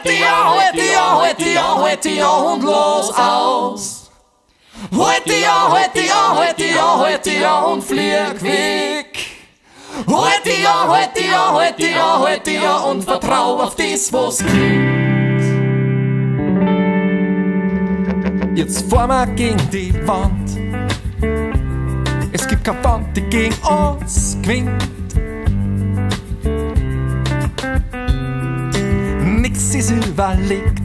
Halt die an und los aus. Halt die an und flieg weg. Halt die an und vertrau auf das, was kommt. Jetzt fahren wir gegen die Wand. Es gibt keine Wand, die gegen uns gewinnt. Nix ist überlegt.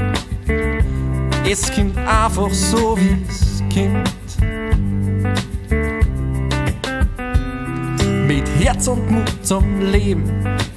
Es kommt einfach so, wie es kommt. Mit Herz und Mut zum Leben,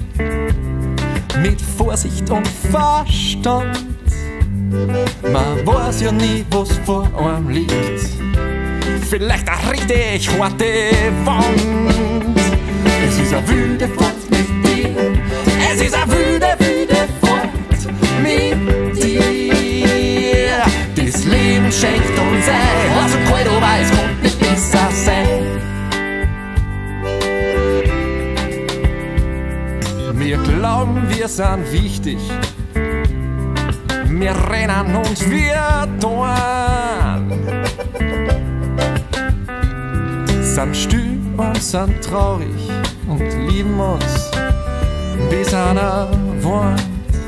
mit Vorsicht und Verstand. Man weiß ja nie, was vor einem liegt. Vielleicht eine richtig harte Wand. Es ist eine wilde Fahrt mit dir. Es ist eine wilde Fahrt mit dir. Das Leben schenkt uns ein. Was und kalt, aber es kommt nicht besser sein. Wir glauben, wir sind wichtig. Wir rennen und wir tun. Sind still und sind traurig und lieben uns, bis einer wohnt.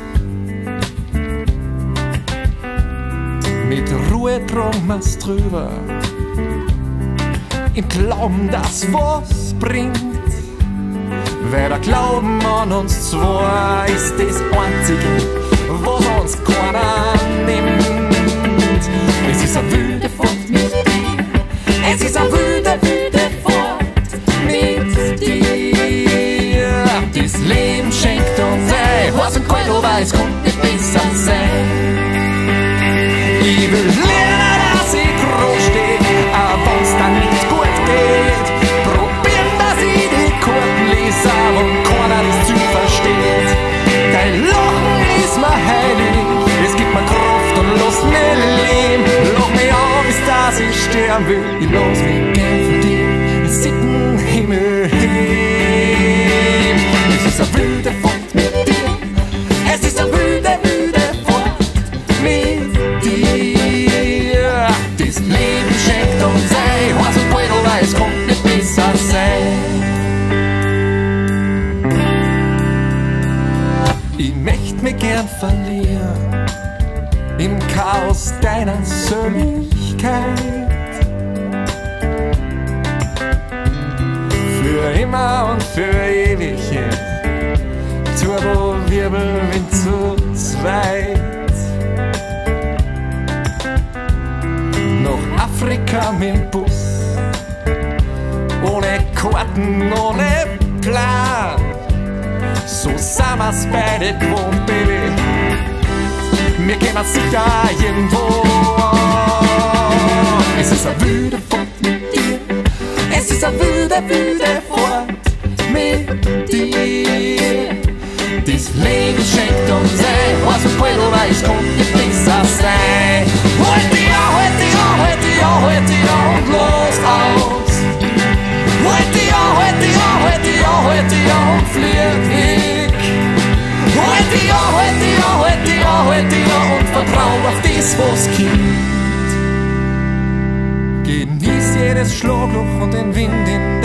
Mit Ruhe drum wir's drüber, im Glauben, dass was bringt. Weil der Glauben an uns zwei ist das Einzige, was uns keiner nimmt. Es ist eine wilde Fahrt mit dir. Es ist eine wilde Fahrt mit dir. Das Leben schenkt uns ein. Heiß und kalt, aber es kommt nicht besser sein. Ich will lernen, dass ich groß stehe, auch wenn's dann nicht gut geht. Probieren, dass ich die Karten lese und keiner das zu versteht. Dein Lachen ist mir heilig, es gibt mir Kraft und Lust mir leben. Lach mich an, bis dass ich sterben will. Ich lass mich gern von dir in sitten Himmel hin. Es ist eine wilde Fahrt mit dir. Es ist eine wilde Fahrt mit dir. Das Leben schenkt uns ein. Heiß und kalt, aber es kommt nicht besser sein. Ich möcht mich gern verlieren im Chaos deiner Söhnlichkeit. Für immer und für ewig Turbo-Wirbelwind zu zweit. Nach Afrika mit dem Bus, ohne Karten, ohne Plan. So sind wir's beide gewohnt, Baby. Wir gehen sicher irgendwo. Es ist eine wilde Fahrt mit dir. Es ist eine wilde Fahrt mit dir. Das Leben schenkt uns ein. Heiß und kalt, aber es kommt nicht besser sein. Halt die an und los aus. Halt die an und flieg weg. Halt die an und vertrau auf das, was kommt. Genieß jedes Schlagloch und den Wind in